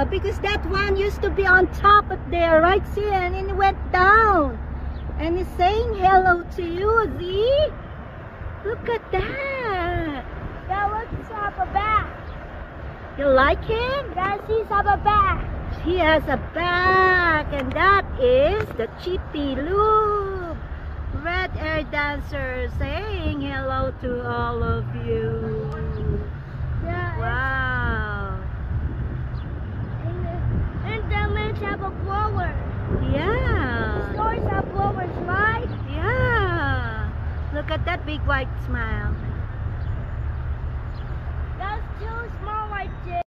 because that one used to be on top up there, right, Sayin? And it went down. And he's saying hello to you, see? Look at that. That looks have a back. You like him? That he's have a back. He has a back, and that is the Jiffy Lube red air dancer saying hello to all of you. Yeah. Wow. And the lens have a blower. Yeah. Stores have blowers, right? Yeah. Look at that big white smile. That's too small right there.